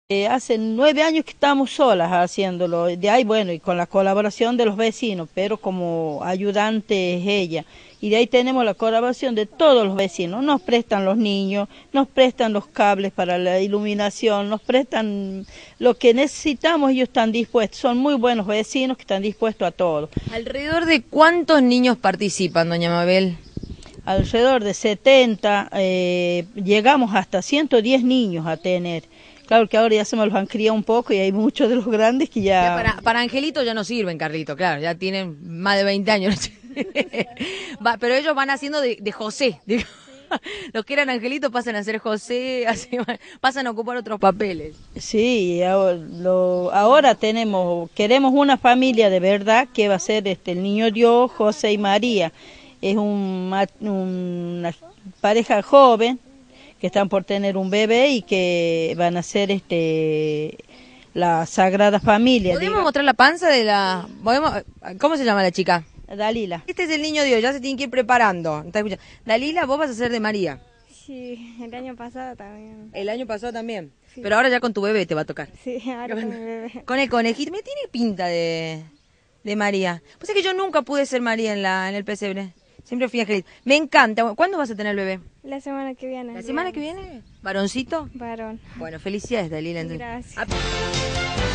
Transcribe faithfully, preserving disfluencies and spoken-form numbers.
Eh, hace nueve años que estamos solas haciéndolo, de ahí bueno, y con la colaboración de los vecinos, pero como ayudante es ella. Y de ahí tenemos la colaboración de todos los vecinos, nos prestan los niños, nos prestan los cables para la iluminación, nos prestan lo que necesitamos, ellos están dispuestos, son muy buenos vecinos que están dispuestos a todo. ¿Alrededor de cuántos niños participan, doña Mabel? Alrededor de setenta, eh, llegamos hasta ciento diez niños a tener. Claro que ahora ya se me los han criado un poco y hay muchos de los grandes que ya... Ya para, para Angelito ya no sirven, Carlito, claro, ya tienen más de veinte años. Va, pero ellos van haciendo de, de José. De, los que eran Angelito pasan a ser José, así, pasan a ocupar otros papeles. Sí, ahora, lo, ahora tenemos, queremos una familia de verdad que va a ser este, el niño Dios, José y María. Es un, una pareja joven que están por tener un bebé y que van a ser este la Sagrada Familia. ¿Podemos digamos. mostrar la panza de la... ¿Podemos... ¿Cómo se llama la chica? Dalila. Este es el niño Dios, ya se tiene que ir preparando. ¿Está escuchando? Dalila, vos vas a ser de María. Sí, el año pasado también. El año pasado también. Sí. Pero ahora ya con tu bebé te va a tocar. Sí, ahora con mi bebé. Con el conejito. Me tiene pinta de, de María. Pues es que yo nunca pude ser María en, la, en el pesebre. Siempre fui Angelito. Me encanta. ¿Cuándo vas a tener el bebé? La semana que viene. ¿La semana que viene? ¿Varoncito? Varón. Bueno, felicidades, Dalila. Gracias. Ah.